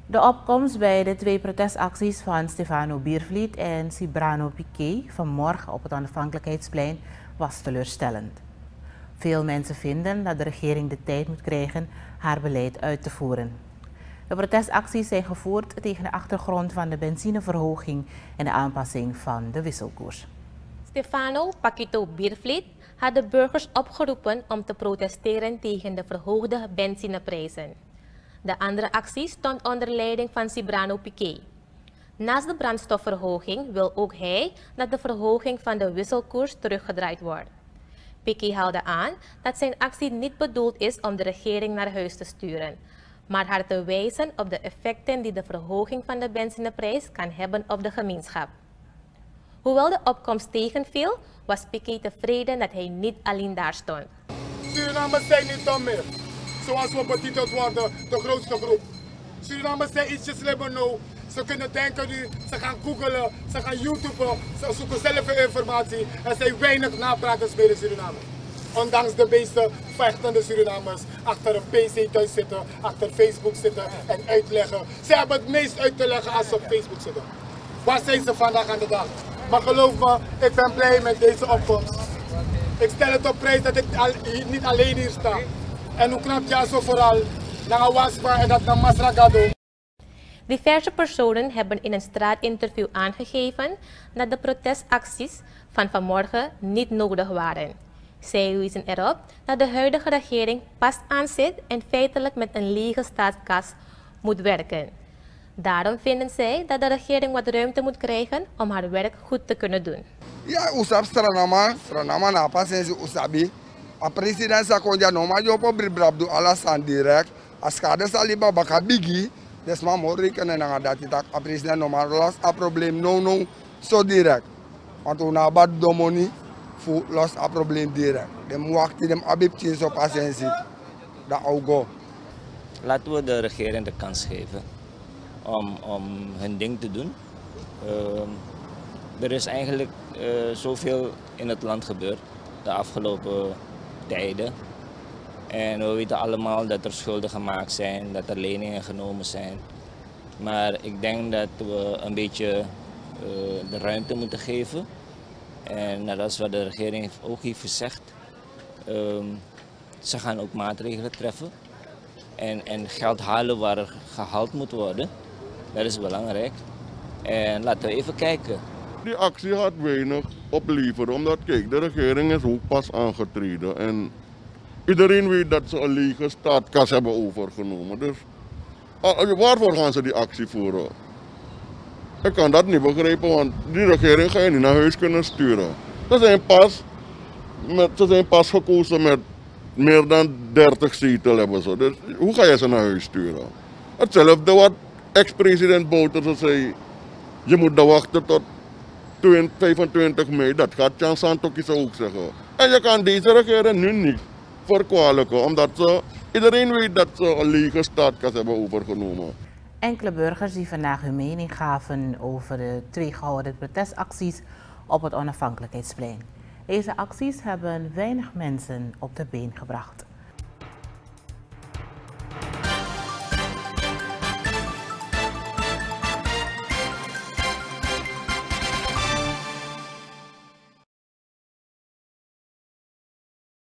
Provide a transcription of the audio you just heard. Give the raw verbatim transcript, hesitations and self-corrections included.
De opkomst bij de twee protestacties van Stefano Biervliet en Cibrano Piqué vanmorgen op het Onafhankelijkheidsplein was teleurstellend. Veel mensen vinden dat de regering de tijd moet krijgen haar beleid uit te voeren. De protestacties zijn gevoerd tegen de achtergrond van de benzineverhoging en de aanpassing van de wisselkoers. Stefano Paquito Biervliet had de burgers opgeroepen om te protesteren tegen de verhoogde benzineprijzen. De andere actie stond onder leiding van Cibrano Piqué. Naast de brandstofverhoging wil ook hij dat de verhoging van de wisselkoers teruggedraaid wordt. Piqué haalde aan dat zijn actie niet bedoeld is om de regering naar huis te sturen, maar haar te wijzen op de effecten die de verhoging van de benzineprijs kan hebben op de gemeenschap. Hoewel de opkomst tegenviel, was Piqué tevreden dat hij niet alleen daar stond. Surinamers zijn niet dom meer, zoals we betiteld worden, de grootste groep. Surinamers zijn ietsje slimmer nu. Ze kunnen denken nu, ze gaan googlen, ze gaan YouTuben, ze zoeken zelf informatie. Er zijn weinig napraters bij de Surinamers. Ondanks de meeste vechtende Surinamers achter een P C thuis zitten, achter Facebook zitten en uitleggen. Ze hebben het meest uit te leggen als ze op Facebook zitten. Waar zijn ze vandaag aan de dag? Maar geloof me, ik ben blij met deze opkomst. Ik stel het op prijs dat ik al, niet alleen hier sta. En hoe knap je zo vooral naar Waspa en dat naar Masragado. Diverse personen hebben in een straatinterview aangegeven dat de protestacties van vanmorgen niet nodig waren. Zij wijzen erop dat de huidige regering pas aanzet en feitelijk met een lege staatskas moet werken. Daarom vinden zij dat de regering wat ruimte moet krijgen om haar werk goed te kunnen doen. Ja, usap stranama, stranama na pasensi usabi. A president sakonja normaal je op bribrabdu alasan direct. As schade saliba baka bigi, des ma mo rekenen na dat het a president normaal los a probleem no no so direct. Want una bad domoni fu los a probleem direct. Dem wakti dem abib chin so pasensi. Da augo. Laten we de regering de kans geven om, om hun ding te doen. Uh, er is eigenlijk uh, zoveel in het land gebeurd de afgelopen tijden. En we weten allemaal dat er schulden gemaakt zijn, dat er leningen genomen zijn. Maar ik denk dat we een beetje uh, de ruimte moeten geven. En net als wat de regering ook heeft gezegd, uh, ze gaan ook maatregelen treffen. En, en geld halen waar er gehaald moet worden. Dat is belangrijk. En laten we even kijken. Die actie gaat weinig opleveren, omdat kijk, de regering is ook pas aangetreden. En iedereen weet dat ze een lege staatskas hebben overgenomen. Dus waarvoor gaan ze die actie voeren? Ik kan dat niet begrijpen, want die regering ga je niet naar huis kunnen sturen. Ze zijn pas, met, ze zijn pas gekozen met meer dan dertig zetels hebben ze. Dus hoe ga je ze naar huis sturen? Hetzelfde wat ex-president Bouterse zei. Je moet dan wachten tot vijfentwintig mei. Dat gaat Jan Santokis ook zeggen. En je kan deze regering nu niet verkwalijken. Omdat ze, iedereen weet dat ze een lege staatskas hebben overgenomen. Enkele burgers die vandaag hun mening gaven over de twee gehouden protestacties op het Onafhankelijkheidsplein. Deze acties hebben weinig mensen op de been gebracht.